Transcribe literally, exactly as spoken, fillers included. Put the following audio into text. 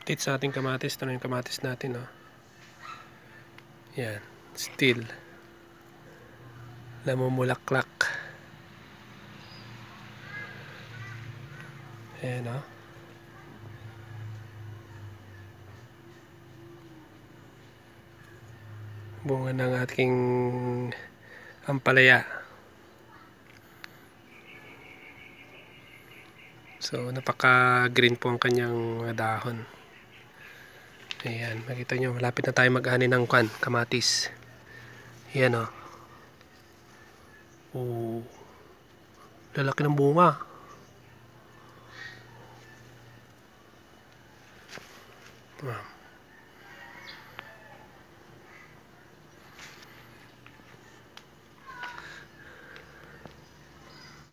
update sa ating kamatis. Ito na yung kamatis natin, oh. Yan, still namumulaklak. Ayan, oh. Bunga ng ating ampalaya. So napaka green po ang kanyang dahon. Ayan, makita nyo, malapit na tayo mag-ani ng kan, kamatis. Ayan, o. Oh. Lalaki ng bunga. Ah.